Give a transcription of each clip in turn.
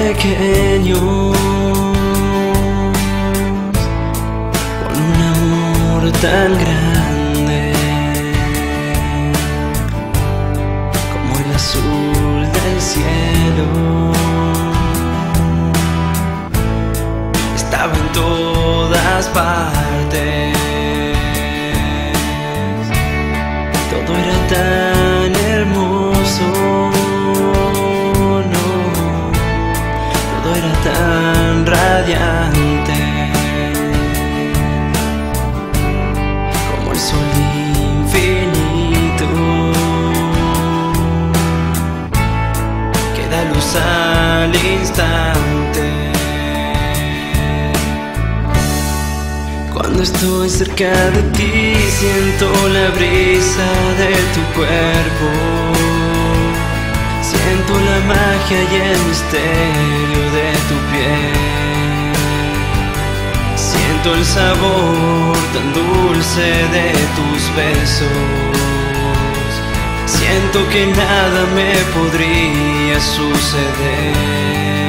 pequeños, con un amor tan grande como el azul del cielo. Estaba en todas partes, todo era tan hermoso, no, todo era tan radiante, como el sol infinito que da luz al instante. Cuando estoy cerca de ti, siento la brisa de tu cuerpo, siento la magia y el misterio de tu piel, siento el sabor tan dulce de tus besos, siento que nada me podría suceder.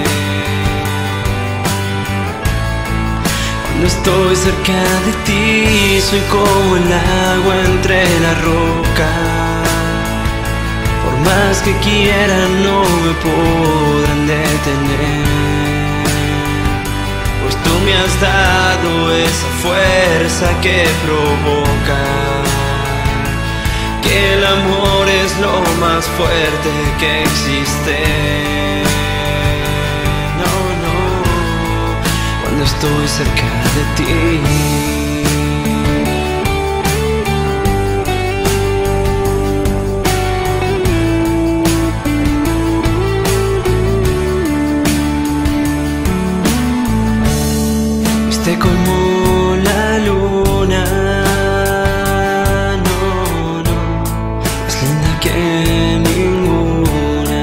Cuando estoy cerca de ti, soy como el agua entre la roca. Por más que quieran, no me podrán detener, pues tú me has dado esa fuerza que provoca que el amor es lo más fuerte que existe. Cuando estoy cerca de ti, viste como la luna, no, más linda que ninguna.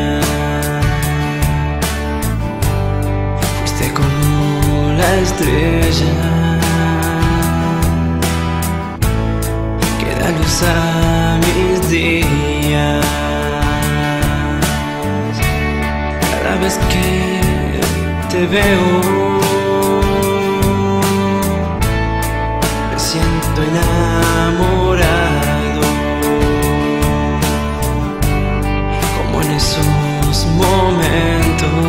Fuiste como la estrella que da luz a mis días. Cada vez que te veo, me siento enamorado, como en esos momentos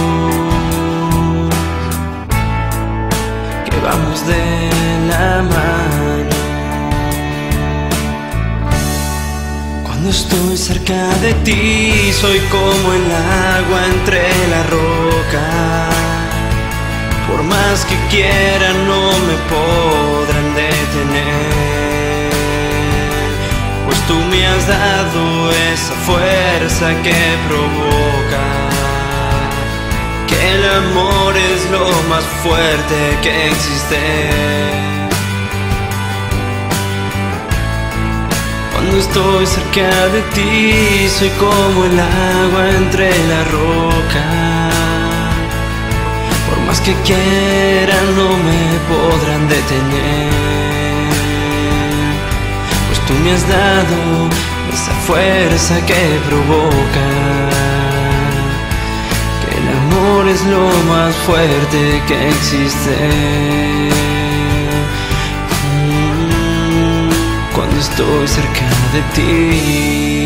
vamos de la mano. Cuando estoy cerca de ti, soy como el agua entre la roca. Por más que quieran, no me podrán detener, pues tú me has dado esa fuerza que provoca que el amor es lo más fuerte que existe. Cuando estoy cerca de ti, soy como el agua entre la roca. Por más que quieran, no me podrán detener, pues tú me has dado esa fuerza que provoca el amor es lo más fuerte que existe. Cuando estoy cerca de ti.